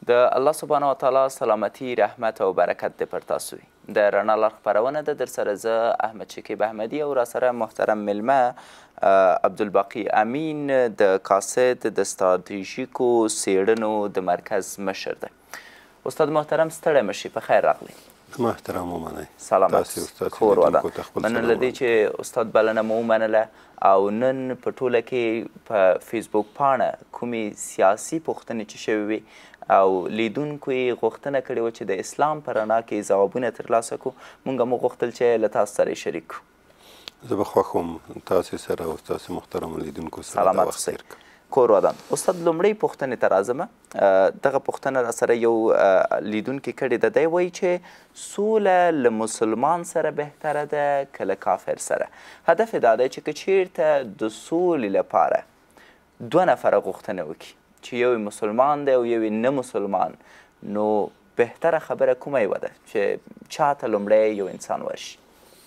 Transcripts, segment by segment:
د الله سبحانه وتعالی سلامتی رحمت او برکت دې پر تاسو وي. د رڼا لار خپرونه ده، در سره زه احمد شکیب احمدي او راسره محترم مېلمه عبدالباقي امین د کاسد د ستراتیژیکو څېړنو د مرکز مشر دی. استاد محترم ستړی مه شئ، په خیر راغلی. محترم ومنئ. سلامت کور ودان. مننه له دې چې استاد بلنه مو ومنله او نن په ټوله کې په فیسبوک پاڼه کومې سیاسي پوښتنې چې شوې وي او لیدونکو یې غوښتنه کړې وه چې د اسلام په رڼا کې ځوابونه ترلاسه کړو، موږ هم وغوښتل چې له تاسو سره یې شریک کړو. زه به خوښ وم تاسې سره او ستاسې محترمو لیدونکو سره دا وخت تېر کړم. کور ودان. استاد لومړۍ پوښتنې ته راځم. دغه پوښتنه راسره یو لیدونکي کړې ده. دی وایي چې سوله له مسلمان سره بهتره ده که له کافر سره. هدف یې دا دی چې که چیرته د سولې لپاره دوه نفره غوښتنه وکړي چې یو مسلمان دی او یو نه مسلمان، نو بهتره خبره کومه یوه ده چې چاته لومړی یو انسان ورشي؟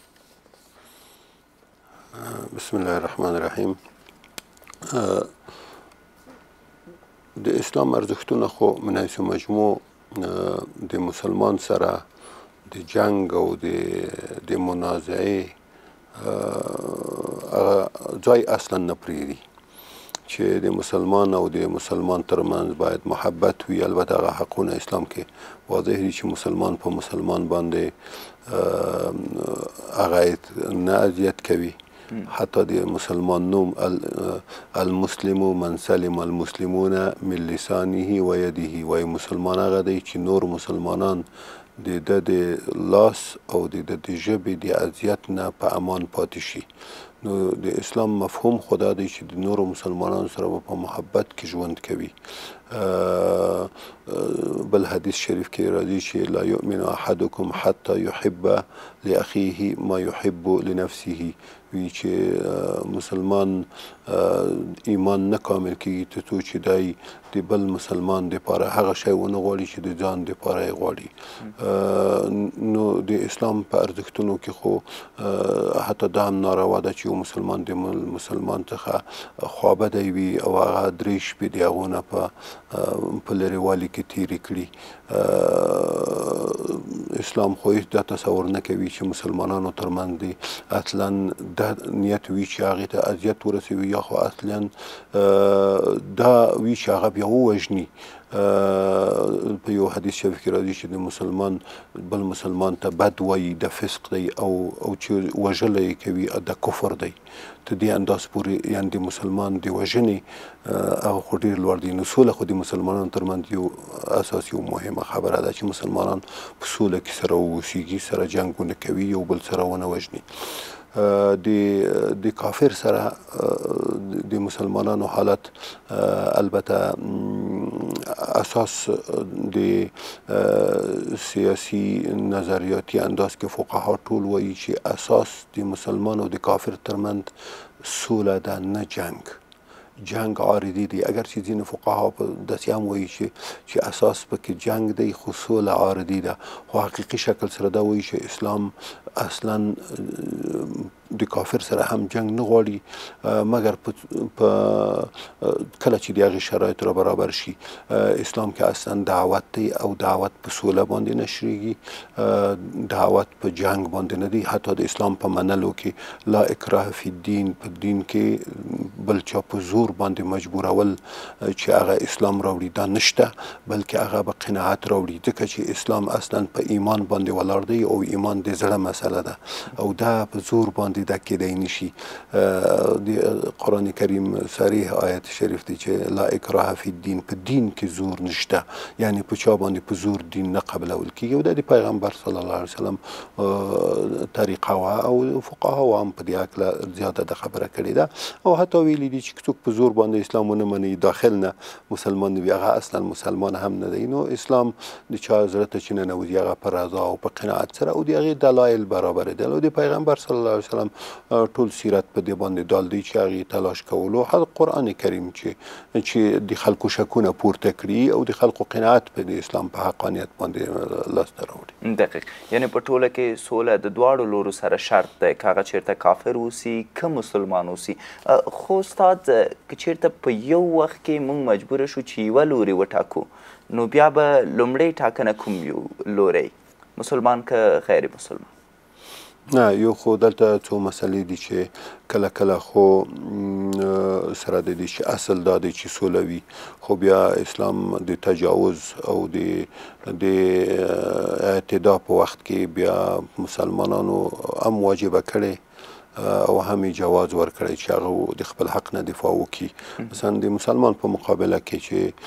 بسم الله الرحمن الرحیم. د اسلام ارزښتونه خو من حیث مجموع د مسلمان سره د جنگ او د منازعې ځای اصلا نه پرېږدي چې د مسلمان او د مسلمان ترمنځ باید محبت وي. البته هغه حقونه اسلام کې واضح دي چې مسلمان په مسلمان باندې هغه نه اذیت کوي. حتی د مسلمان نوم المسلم من سلم المسلمون من لسانه و یده، وایي مسلمان هغه دی چې نور مسلمانان د ده د لاس او د ده د ژبې د اذیت نه په امان پاتې شي. نو د اسلام مفهوم خو دا دی چې د نورو مسلمانانو سره به په محبت کې ژوند کوي. بل حدیث شریف کې راځي چې لا یؤمن احدکم حتی یحب لاخیه ما یحب لنفسه، وی چې مسلمان ایمان نه کامل کېږي تر څو چې دی د بل مسلمان دپاره هغه شی ونه غواړي چې د ځان دپاره یې غواړي. نو د اسلام په ارزښتونو کې خو حتی دا هم ناروا ده چې یو مسلمان د مسلمان څخه خوابدی وي او هغه درې شپې د هغو نه په لرېوالي کې تېرې کړي. اسلام خو هېڅ دا تصور نه کوي چې مسلمانانو ترمنځ د اصلا دا نیت وي چې هغې ته اذیت ورسوي یا خو اصلا دا وي چې هغه بیا ووژني. په یو حدیث شریف کې راځي چې د مسلمان بل مسلمان ته بد وایي د فسق دی او چې وژلی یې کوي د کفر دی. تر دې اندازې پورې یعنې د مسلمان د وژنې هغه خو ډېر لوړ دی. نو سوله خو د مسلمانانو ترمنځ یو اساسي او مهمه خبره ده چې مسلمانان په سوله کې سره واوسیږي، سره جنګ ونه کوي، یو بل سره ونه وژني. د کافر سره د مسلمانانو حالت البته اساس د سیاسي نظریاتي انداز کې فقها ټول وایي چې اساس د مسلمان او د کافر ترمنځ سوله ده، نه جنگ. جنگ عارضی دی، اگر چې ځینې فقها په داسې هم وایي چې اساس پکې جنگ دی خو سوله عارضي ده. خو حقیقي شکل سره دا وایي چې اسلام اصلا د کافر سره هم جنگ نه غواړي مګر کله چې د هغې شرایط را برابر شي. اسلام کې اصلا دعوت دی او دعوت په سوله باندې نشریږي، دعوت په جنگ باندې نه دی. حتی د اسلام په منلو کې لا اکراه فی الدین، په دین کې بل چا په زور باندې مجبورول چې هغه اسلام راوړي دا نشته، بلکې هغه به قناعت راوړي، ځکه چې اسلام اصلا په ایمان باندې ولاړ دی او ایمان د زړه مسله ده او دا په زور باندې دا کېدی نشي. د قرآن کریم صریح آیت شریف دی چې لا اکراه فی الدین، په دین کې زور نشته، یعنی په چا باندې په زور دین نه قبلول کېږي. او دا د پیغمبر صلی الله علیه وسلم طریقه وه او فقهاو هم په دې هکله زیاته د خبره کړې ده. او حتی ویلي دي چې څوک په زور باندې اسلام ونه مني داخل نه مسلمان وي هغه اصلا مسلمان هم نه دی. نو اسلام د چا زړه ته چې ننوځي هغه په رضا او په قناعت سره او د هغې دلایل برابر دي. او د پیغمبر صلی الله علیه وسلم وسلم ټول سیرت په دې باندې دال دی چې هغې تلاش کولو. حتی قرآن کریم چې د خلکو شکونه پورته کړي او د خلکو قناعت په د اسلام په حقانیت باندې لاسته راوړي. دقیق. یعنې په ټوله کې سوله د دواړو لورو سره شرط دی، که هغه چېرته کافر اوسي که مسلمان اوسي. خو استاد که چېرته په یو وخت کې موږ مجبوره شو چې یوه لوري وټاکو، نو بیا به لومړی ټاکنه کوم یو لوری، مسلمان که غیر مسلمان؟ نه، یو خو دلته څو مسلې دي چې کله کله خو سره د دې چې اصل دا دی چې سوله وي، خو بیا اسلام د تجاوز او د اعتدا په وخت کې بیا مسلمانانو هم واجبه کړی او هم جواز ورکړی چې هغه د خپل حق نه دفاع وکړي. مثلا د مسلمان په مقابله کې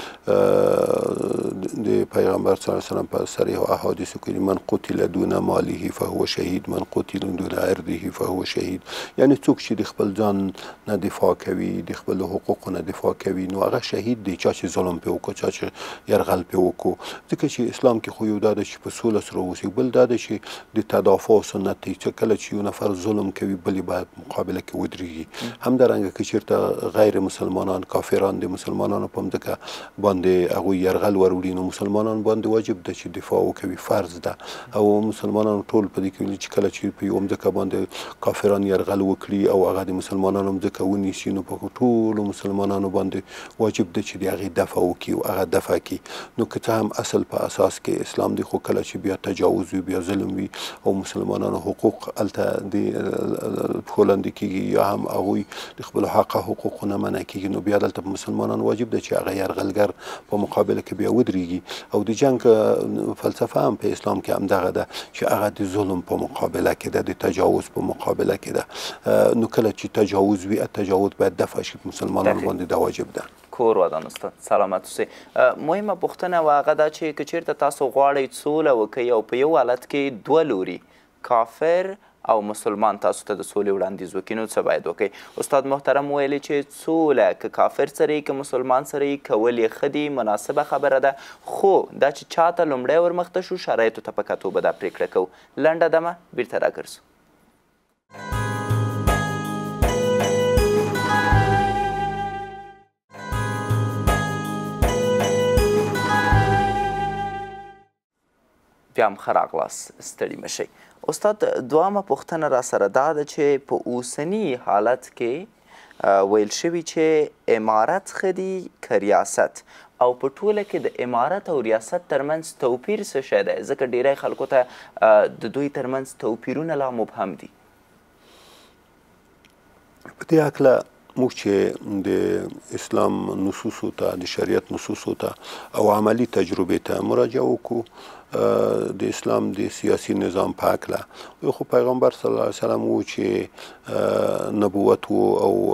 چې د پیغمبر صلی الله علیه وسلم په صریح احادیثو کې من قتل دون ماله فهو شهید، من قتل دون عرضه فهو شهید، یعنی څوک چې د خپل ځان نه دفاع کوي، د خپل حقوقو نه دفاع کوي، نو هغه شهید دی. چا چې ظلم پې وکړو، چا چې یرغل پې وکړو، ځکه چې اسلام کې خو یو دا ده چې په سوله سره اوسي. بل دا ده چې د تدافع سنت دی، چې کله چې یو نفر ظلم کوي بل باید مقابله کې ودرېږي. همدارنګه که چېرته غیر مسلمانان، کافران د مسلمانانو په مځکه باندې هغوی یرغل وروړي، نو مسلمانان باندې واجب ده چې دفاع وکوي، فرض ده. او مسلمانانو ټول په دې کې چې کله چې په یوه مځکه باندې کافران یرغل وکړي او هغه د مسلمانانو مځکه ونیسي، نو په ټولو مسلمانانو باندې واجب ده چې د هغې دفع وکړي او هغه دفع کړي. نو که څه هم اصل په اساس کې اسلام دی، خو کله چې بیا تجاوز وي، بیا ظلم وي او مسلمانانو حقوق هلته د لاندې کېږي یا هم هغوی د خپلو حقه حقوقو نه منع کېږي، نو بیا دلته په مسلمانانو واجب ده چې هغه یرغلګر په مقابله کې بیا ودرېږي. او د جنګ فلسفه هم په اسلام کې همدغه ده چې هغه د ظلم په مقابله کې ده، د تجاوز په مقابله کې ده. نو کله چې تجاوز وي، تجاوز باید دفع شي، مسلمانانو باندې دا واجب ده. کور ودان استاد، سلامت اوسئ. مهمه پوښتنه و هغه دا چې که چېرته تاسو غواړئ سوله وکئ او په یو حالت کې دوه لوري، کافر او مسلمان، تاسو ته د سولې وړاندیز وکړي، نو څه باید وکړئ؟ استاد محترم ویلي چې سوله که کافر سره که مسلمان سره کول یې ښه دي، مناسبه خبره ده، خو دا چې چاته لومړی ورمخته شو، شرایطو ته په کتو به دا پرېکړه کوو. لنډه دمه، بیرته راګرځو. بیا هم ښه راغلاست، ستړي مه شئ. استاد، دوامه پوښتنه را سره دا ده چې په اوسني حالت کې ویل شوي چې امارت ښه دي که ریاست، او په ټوله کې د امارت او ریاست ترمنځ توپیر څه شی دی؟ ځکه ډیری خلکو ته د دوی ترمنځ توپیرونه لا مبهم دي. په دې هکله موږ چې د اسلام نصوصو ته، د شریعت نصوصو ته او عملي تجربې ته مراجعه وکړو، د اسلام د سیاسي نظام په هکله، خو پیغمبر صلی الله علیه وسلم و چې نبوت و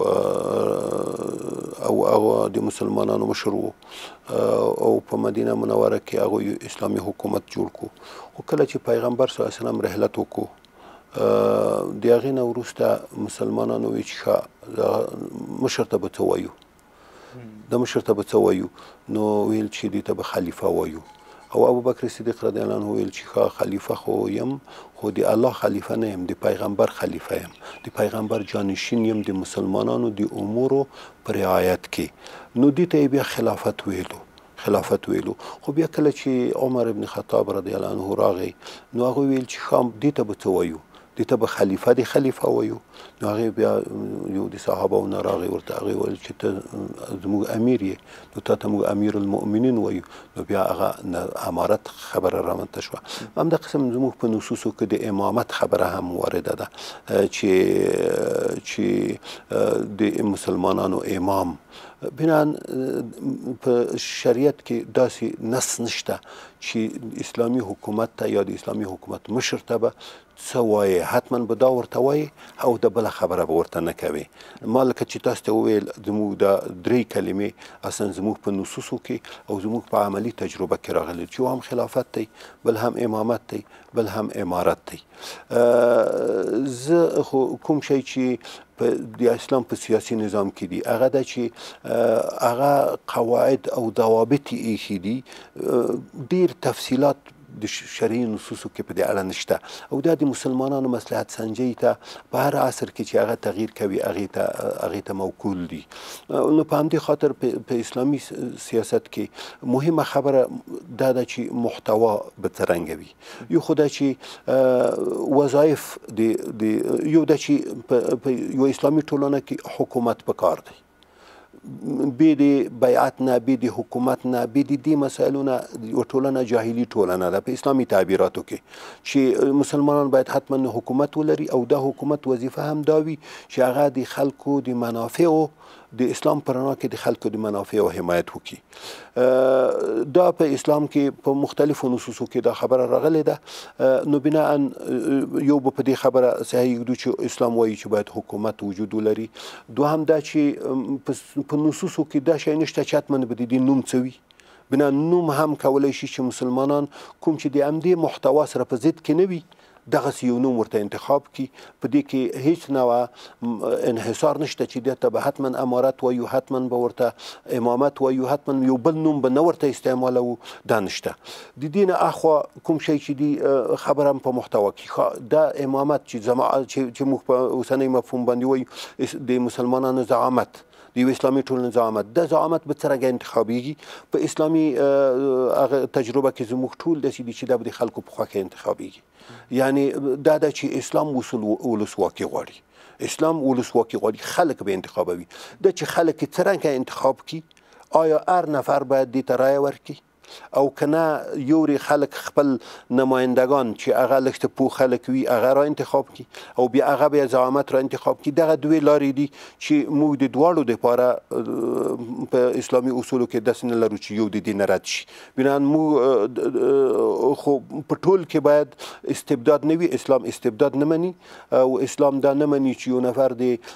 او هغه د مسلمانانو مشر و او په مدینه منوره کې هغوی اسلامي حکومت جوړ کړو. خو کله چې پیغمبر صلی الله علیه وسلم رحلت وکړو، د هغې نه وروسته مسلمانانو وی چې مشر ته به څه وایو، د مشر ته به څه وایو، نو ویل چې دې ته به خلیفه وایو. او ابوبکر صدیق رضی الله عنه ویل چې خلیفه خو یم، خو د الله خلیفه نه یم، د پیغمبر خلیفه یم، د پیغمبر جانشین یم د مسلمانانو د امورو په رعایت کې. نو دې ته یې بیا خلافت ویلو. خو بیا کله چې عمر ابن خطاب رضی الله عنه راغی، نو هغوی ویل چې دې ته به څه وایو، دې ته به خلیفه وایو. نو هغې بیا یو د صحابو نه راغی، ورته هغې ویل چې ته زموږ امیر یې، نو تا ته موږ امیر المؤمنین وایو. نو بیا هغه امارت خبره رامنځته شوه. همدا قسم زموږ په نصوصو کې د امامت خبره هم وارده ده چې د مسلمانانو امام. بنان په شریعت کې داسې نص نشته چې اسلامي حکومت ته یا د اسلامي حکومت مشر ته به څه وایي، حتما به دا ورته وایي او د بله خبره به ورته نه کوي. ما لکه چې تاسو ته وویل، زموږ دا درې کلمې اصلا زموږ په نصوصو کې او زموږ په عملي تجربه کې راغلي، چې یو هم خلافت دی، بل هم امامت دی، بل هم امارت دی. زه خو کوم شی چې د اسلام په سیاسي نظام کې دي، هغه ده چې هغه قواعد او ضوابط یې ایښي دي، ډېر تفصیلات د شرعي نصوصو کې په دې اړه نشته او دا د مسلمانانو مصلحت سنجۍ ته په هر عصر کې چې هغه تغییر کوي هغې ته موکول دي. نو په همدې خاطر په اسلامي سیاست کې مهمه خبره دا ده چې محتوا به څرنګه وي. یو خو دا چې وظایف یو دا چې په یو اسلامي ټولنه کې حکومت پکار دی، بې د بیعت نه، بې د حکومت نه، بې د دې مسایلو نه یو ټولنه جاهلي ټولنه ده په اسلامي تعبیراتو کې، چې مسلمانان باید حتما حکومت ولري او دا حکومت وظیفه هم دا وي چې هغه د خلکو د منافعو د اسلام په رڼا کې د خلکو د منافعو حمایت وکړي. دا په اسلام کې په مختلفو نصوصو کې دا خبره راغلې ده. نو بناء یو به په دې خبره صحیح یږدو چې اسلام وایي چې باید حکومت وجود ولري. دوهم دا چې په نصوصو کې دا شی نشته چې حتما به د دې نوم څه وي. بنا نوم هم کولی شي چې مسلمانان کوم چې د همدې محتوا سره په ضد کې نه وي دغسې یو نوم ورته انتخاب کړي. په دې کې هیڅ نوع انحصار نشته چې دې ته به حتما امارت وایو، حتما به ورته امامت وایو، حتما یو بل نوم به نه ورته استعمالو، دا نشته. د دې نه اخوا کوم شی چې دی خبره هم په محتوا کې دا امامت چې موږ په اوسنی مفهوم باندې وایو د مسلمانانو زعامت، د یو اسلامي ټولنې زعامت، دا زعامت به څرنګه انتخابیږي؟ په اسلامي تجربه کې زموږ ټول داسې دي چې دا به د خلکو په خوښه انتخابیږي. یعنی دا ده چې اسلام ولسواکي غواړي، اسلام ولسواکي غواړي، خلک به انتخابوي. دا چې خلک څرنګه انتخاب کړي، آیا هر نفر باید دې ته رایه ورکړي او کنه یوري خلک خپل نمایندگان چې هغه لږ پوه خلک وي هغه را انتخاب کړي او بیا هغه بیا زعامت را انتخاب کړي. دغه دوی لارې دي چې موږ د دواړو دپاره په اسلامي اصولو کې داسې نه لرو چې یو د دې نه رد شي. بنان موږ خو په ټول کې باید استبداد نه وي. اسلام استبداد نه مني او اسلام دا نه مني چې یو نفر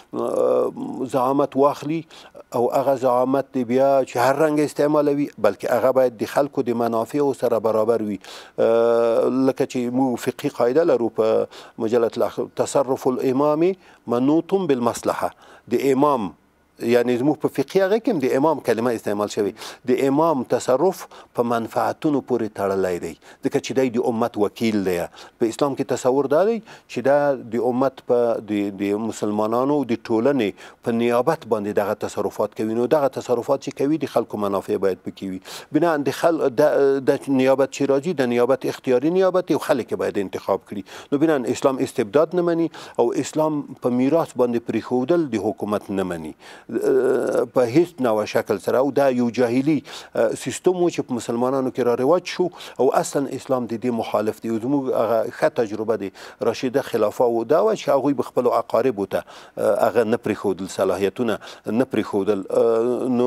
د زعامت واخلي او هغه زعامت دی بیا چې هر رنګ استعمالوي، بلکې هغه باید د خلکو د منافعو سره برابر وي. لکه چې موږ فقهي قاعده لرو په مجله تصرف الامام منوط بالمصلحه. د امام یعنی زموږ په فقهي هغه کې هم د امام کلمه استعمال شوی، د امام تصرف په منفعتونو پورې تړلی دی، ځکه چې دی د امت وکیل دی. په اسلام کې تصور دا دی چې دا د امت په د مسلمانانو د ټولنې په نیابت باندې دغه تصرفات کوي. نو دغه تصرفات چې کوي د خلکو منافع باید پکې وي. بنا د نیابت چې راځي د نیابت اختیاري نیابت او خلک باید انتخاب کړي. نو بنا اسلام استبداد نه مني او اسلام په میراث باندې پریښودل د حکومت نه مني په هیڅ نوع شکل سره. او دا یو جاهلي سیستم و چې په مسلمانانو کې را رواج شو او اصلا اسلام د دې مخالف دی. زموږ هغه ښه تجربه د راشده خلافه و دا وه چې هغوی به خپلو اقاربو ته هغه نه پرېښودل، صلاحیتونه نه پرېښودل. نو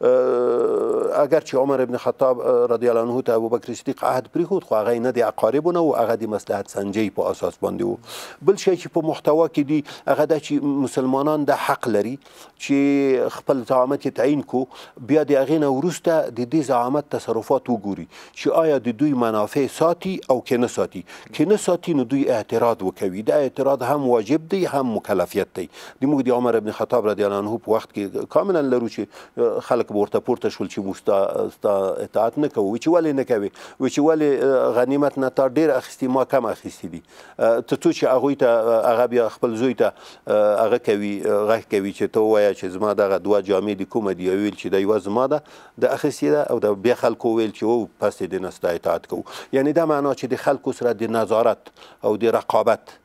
اگر چې عمر ابن خطاب رضی الله عنه ته ابوبکر صدیق عهد پرېښود خو هغه نه د اقاربو نه و، هغه د مصلحت سنجۍ په اساس باندې و. بل شی چې په محتوا کې دی هغه دا چې مسلمانان د حق لري چې خپل زعامت یې تعیین کو، بیا د هغې نه وروسته د دې زعامت تصرفات وګوري چې آیا د دوی منافع ساتي او که نه ساتي. که نه ساتي نو دوی اعتراض وکوي. دا اعتراض هم واجب دی هم مکلفیت دی. د موږ د عمر ابن خطاب رضی الله عنه په وخت کې کاملا لرو چې خلک به ورته پورته شول چې موږ ستا اطاعت نه کوو. چې ولې نه کوې؟ چې ولې غنیمت نه تا ډېر اخیستي ما کم اخیستي دي. ته څو چې هغوی ته هغه بیا خپل زوی ته هغه کوي غږ کوي چې ته ووایه چې زما دغه دوه جامې د کومه دي، ویل چې دا یوه زما ده د اخیستې ده او د بیا خلکو ویل چې او پس یې د نه ستا اطاعت کوو. یعنې دا معنا چې د خلکو سره د نظارت او د رقابت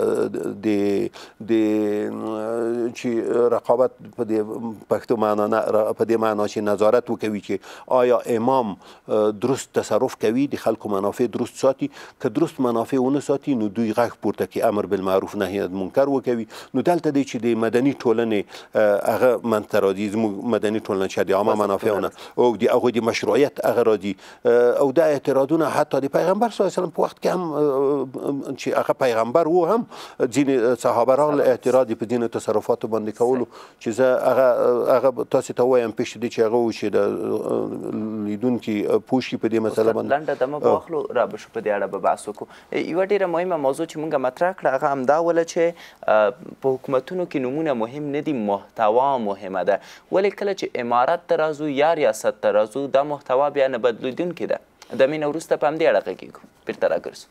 چې رقابت په دې پښتو معنا نه په دې معنا چې نظارت وکوي چې آیا امام درست تصرف کوي، د خلکو منافع درست ساتي. که درست منافع ونه ساتي نو دوی غږ پورته کوي، امر بالمعروف نهی عن منکر وکوي. نو دلته دی چې د مدني ټولنې هغه منځته راځي، زموږ مدني ټولنه چې د عامه منافعونه او د هغوی د مشروعیت هغه راځي. او دا اعتراضونه حتی د پیغمبر صلی الله علیه وسلم په وخت کې هم چې هغه پیغمبر هم ځینې صحابه راغله اعتراض په ځینو تصرفاتو باندې کولو چې زه هغه تاسو ته وایم پیش دی چې هغه وشي د لیدونکي پوه شي په دې مسله باندې. لنډه دمه به واخلو، را به شو په دې اړه به بحث وکړو. یوه ډېره مهمه موضوع چې موږ مطرح کړه هغه همدا وله چې په حکومتونو کې نومونه مهم نه دي، محتوا مهمه ده. ولې کله چې امارت ته راځو یا ریاست ته راځو دا محتوا بیا نه بدلیدونکې ده. د مینه وروسته په همدې اړه غږیږو بیرته راګرځو.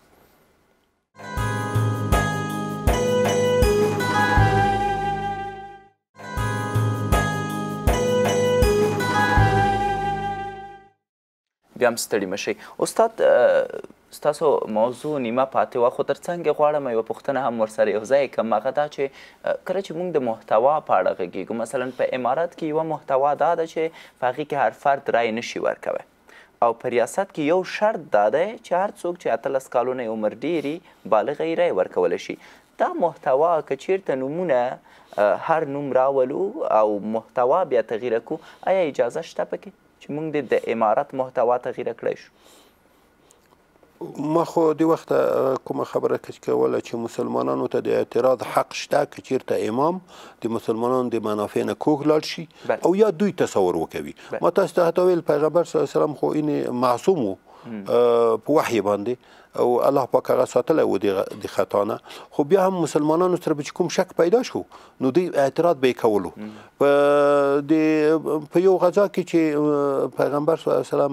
بیا هم ستړي مه شئ. استاد ستاسو موضوع نیمه پاتې وه، خو تر څنګ غواړم یوه پوښتنه هم ورسره یو ځای کړم، هغه دا چې کله چې موږ د محتوا په اړه غږیږو، مثلا په امارات کې یوه محتوا دا ده چې په هغې کې هر فرد رای نشي ورکوی، او په ریاست کې یو شرط دا دی چې هر څوک چې 18 کالونه عمر ډېري بالغه یې رای ورکولی شي. دا محتوا که چیرته نومونه هر نوم راولو او محتوا بیا تغییره کړو، آیا اجازه شته پکې چې موږ د امارت محتوا تغییره کړی شو؟ ما خو د وخت کومه خبره کوله چې مسلمانانو ته د اعتراض حق شته که چیرته امام د مسلمانانو د منافع نه کوږ لاړ شي او یا دوی تصور وکوي. ما تاسو ته حتی ویل پیغمبر صلی الله علیه وسلم خو این معصوم و په وحی باندې او الله پاک هغه ساتلی و د خطا نه، خو بیا هم مسلمانانو سره به چې کوم شک پیدا شو نو دوی اعتراض به یې کولو. په یو غزا کې چې پیغمبر صلی الله علیه وسلم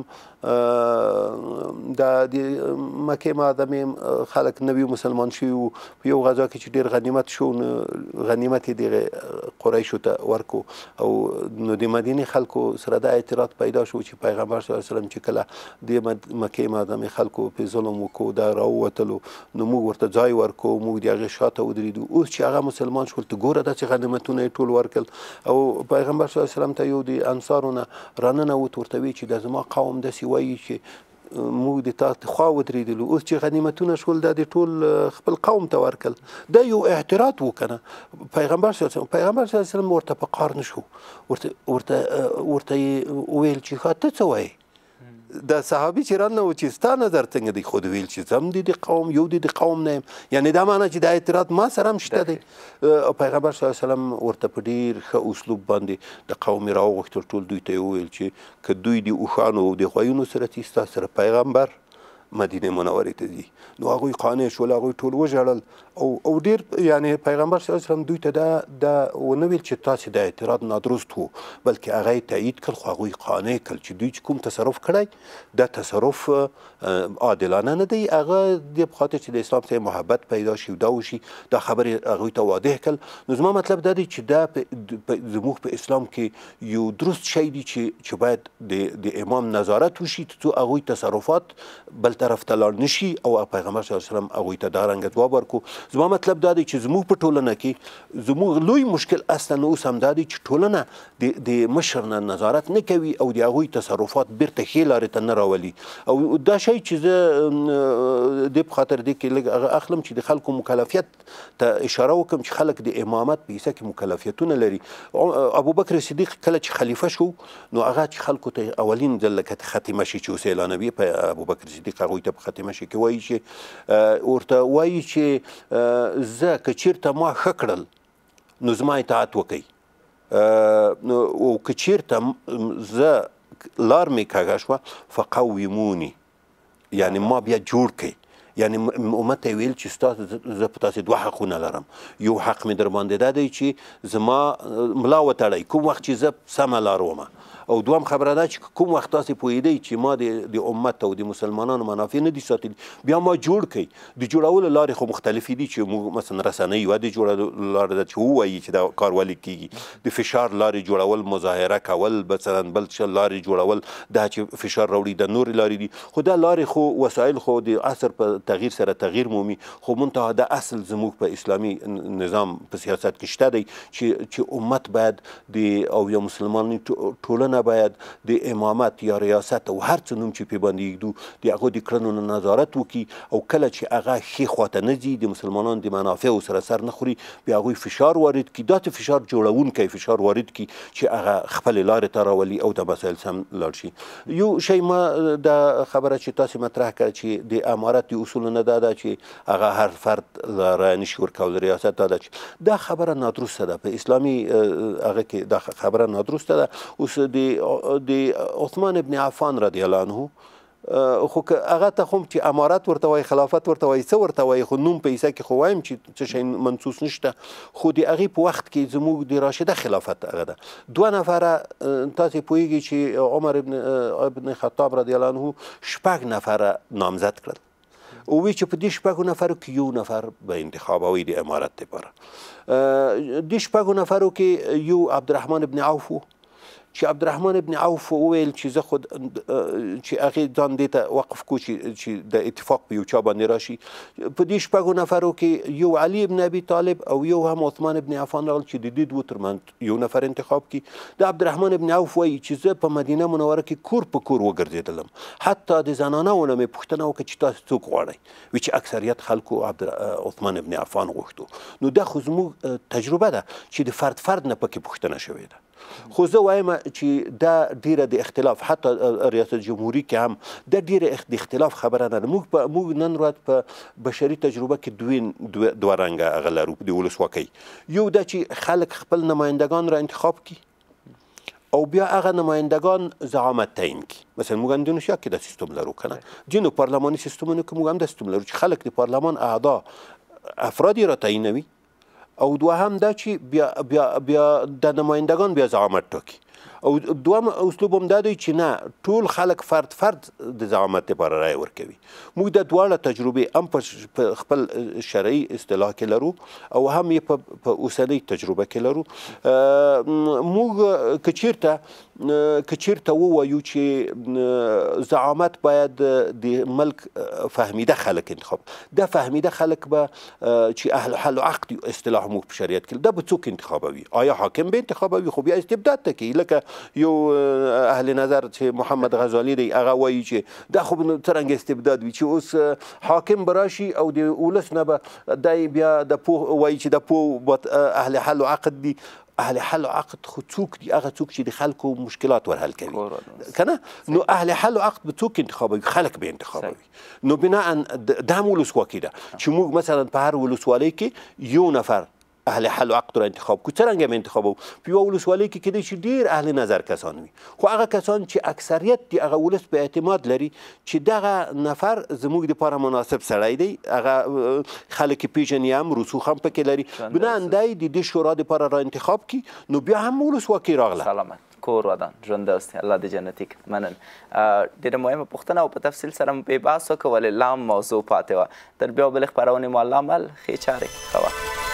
د مکې معظمې خلک نوي مسلمان شوي وو، په یو غزا کې چې ډېر غنیمت شو نو غنیمت یې دغه قریشو ته ورکو او نو د مدینې خلکو سره دا اعتراض پیدا شو چې پیغمبر صلی الله علیه وسلم چې کله د مکې معظمې خلکو په ظلم وکړو دا راووتلو نو موږ ورته ځای ورکو، موږ د هغې شاته ودرېدو. اوس چې هغه مسلمان شول ته ګوره داسې غنیمتونه یې ټول ورکړل او پیغمبر صلی الله علیه وسلم ته یو د انصارو نه راننوت ورته وی چې دا زما قوم داسې وایي چې موږ د تا خوا ودرېدلو، اوس چې غنیمتونه شول دا د ټول خپل قوم ته ورکړل. دا یو اعتراض و که نه. پیغمبر صلی الله علیه وسلم ورته په قار نه شو، ورته یې وویل چې ښه ته څه وایې؟ دا صحابي چې رانه و چې ستا نظر څنګه دی؟ خو ویل چې زم د قوم یو د قوم نه یم، یعنې دا معنی چې دا اعتراض ما سره هم شته دی. پیغمبر صلی الله علیه وسلم ورته په ډېر ښه اسلوب باندې د قوم یې راوغوښتل، ټول دوی ته یې وویل چې که دوی د اوښانو او د غویونو سره تي ستا سره پیغمبر مدینه منورې ته ځي. نو هغوی قانع شول، هغوی ټول وژړل او ډېر یعنې پیغمبر صلی الله علیه وسلم دوی ته دا ونه ویل چې تاسې د اعتراض نادرست و، بلکې هغه یې تایید کړل، خو هغوی قانع کړل چې دوی چې کوم تصرف کړی دا تصرف عادلانه نه دی، هغه د په خاطر چې د اسلام سره محبت پیدا شي دا وشي، دا خبرې هغوی ته واضح کړل. نو زما مطلب دا دی چې دا زموږ په اسلام کې یو درست شی دی چې باید د امام نظارت وشي ترڅو هغوی تصرفات بل طرف ته لاړ نشي او پیغمبر صلی الله علیه وسلم هغوی ته دا رنګه ځواب ورکړو. زما مطلب دا دی چې زموږ په ټولنه کې زموږ لوی مشکل اصلا اوس هم دا دی چې ټولنه د مشر نه نظارت نه کوي او د هغوی تصرفات بیرته ښې لارې ته نه راولي. او دا شی چې زه د په خاطر دې کې لږ اخلم چې د خلکو مکلفیت ته اشاره وکړم چې خلک د امامت په حصه کې مکلفیتونه لري. ابوبکر صدیق کله چې خلیفه شو نو هغه چې خلکو ته اولین ځل لکه ختمه شي چې اوس اعلانوي په ابوبکر صدیق هغوی ته په ختمه شي کې وایي چې ورته وایي چې زه که چیرته ما ښه کړل نو زما اطاعت وکئ، او که چیرته زه لار مې کږه شوه فقوموني، یعنی ما بیا جوړ کړئ. یعنی امت ته ویل چې زه په تاسې دوه حقونه لرم، یو حق مې در باندې دا دی چې زما ملا وتړئ کوم وخت چې زه سمه لار ومه، او دوم خبره ده چې کوم وخت تاسې پوهېدئ چې ما د امت او د مسلمانانو منافع نه دي ساتلي بیا ما جوړ کړئ. د جوړولو لارې خو مختلفې دي چې موږ مثلا رسنۍ یوه د جوړولو لاره ده چې ووایي چې دا کار ولې کېږي، د فشار لارې جوړول، مظاهره کول، مثلا بل څه لارې جوړول دا چې فشار راوړي د نورې لارې دي. خو دا لارې خو وسایل خو د عصر په تغییر سره تغییر مومي، خو منتها دا اصل زموږ په اسلامي نظام په سیاست کې شته دی چې امت باید او یا مسلماني ټولنه باید د امامت یا ریاست او هر څه نوم چې پې باندې یږدو د هغو د کړنو نه نظارت وکړي، او کله چې هغه ښې خواته نه ځي د مسلمانانو د منافعو سره سر نه خوري بیا هغوی فشار وارد کړي، داسې فشار جوړونکی فشار وارد کړي چې هغه خپلې لارې ته راولي او د مسایل سم لاړ شي. یو شی ما دا خبره چې تاسې مطرح کړه چې د امارت د اصولو نه دا ده چې هغه هر فرد رایه نشي ورکولی، ریاست دا ده چې دا خبره نادرسته ده په اسلامي هغه کې دا خبره نادرسته ده. اوس د عثمان ابن عفان رضی الله عنه خو که هغه ته خو چې امارت ورته وایي خلافت ورته وایي څه ورته وایي خو نوم په عیسی کې خو وایم چې څه شی منسوس نشته خو د هغې په وخت کې زموږ د راشده خلافت هغه ده 2 نفره تاسې پوهېږئ چې عمر ابن خطاب رضی الله عنه 6 نفره نامزد کړل او وی چې په دې 6 نفرو کې یو نفر به انتخابوي د امارت لپاره دې 6 نفرو کې یو عبدالرحمن ابن عوف و چې عبدالرحمن ابن عوف وویل چې زه خود چې هغې ځان دې ته وقف کو چې د اتفاق په یو چا باندې راشي په دې 6 نفرو کې یو علي ابن ابي طالب او یو هم عثمان ابن عفان راغل چې د دې دوه ترمنځ یو نفر انتخاب کړي د عبدالرحمن ابن عوف وایي چې زه په مدینه منوره کې کور په کور وګرځېدلم حتی د زنانو نه مې پوښتنه وکړه چې تاسو څوک غواړئ وی چې اکثریت خلکو عثمان ابن عفان غوښتو نو دا خو زموږ تجربه ده چې د فرد نه پکې پوښتنه شوې ده خو زه وایم چې دا ډیره د اختلاف حتی ریاست جمهوری کې هم دا ډیره د اختلاف خبره نه ده موږ نن ورځ په بشري تجربه کې دوه رنګه هغه لرو د ولسواکۍ یو دا چې خلک خپل نمایندگان را انتخاب کړي او بیا هغه نمایندگان زعامت تعیین کړي مثلا موږ اندونیسیا کې دا سیستم لرو که نه ځینو پارلماني سیستمونو کې موږ هم دا سیستم لرو چې خلک د پارلمان اعضا افراد را تعیینوي او دوهم دا چې بیا د نمایندگان بیا زعامت ټاکي او دوم اسلوب هم دا دی چې نه ټول خلک فرد د زعامت لپاره رای ورکوي موږ د دواړه تجربې هم په خپل شرعي اصطلاح کې لرو او هم یې په اوسنۍ تجربه کې لرو موږ که چیرته ووایو چې زعامت باید د ملک فهمیده خلک انتخاب دا فهمیده خلک به چې اهل حل و عقد اصطلاح موږ په شریعت کې دا به څوک انتخابوي آیا حاکم به انتخابوي خو بیا استبداد ته کوي لکه یو اهل نظر چې محمد غزالی دی هغه وایي چې دا خو څرنګه استبداد وي چې اوس حاکم براشي او د ولس نه به دی بیا د پوه وایي چې د پوه اهل حل و عقد دي اهل حل و عقد خو څوک دي هغه څوک چې د خلکو مشکلات ورحل کوي که نه نو اهل حل و عقد به څوک انتخابوي خلک به انتخابوي نو بناء دا هم ولسواکي ده چې موږ مثلا په هر ولسوالۍ کې یو نفر اهل حل و عقد را انتخاب کو څرنګه به انتخابو په یوه ولسوالۍ کې کیدای شي ډېر اهل نظر کسان وي خو هغه کسان چې اکثریت د هغه ولس په اعتماد لري چې دغه نفر زموږ دپاره مناسب سړی دی هغه خلک یې پېژني هم رسوخ هم پکې لري بنا دی د دې شورا دپاره را انتخاب کړي نو بیا هم ولسواکي راغله سلامت کور ودان ژوند اوسې الله دې جنتي کړي مننه ډېره مهمه پوښتنه او په تفصیل سره مو بې بحث وکړه ولې لام موضوع پاتې وه تر بیا بلې خپرونې مو الله مل ښې چارې ښه وخت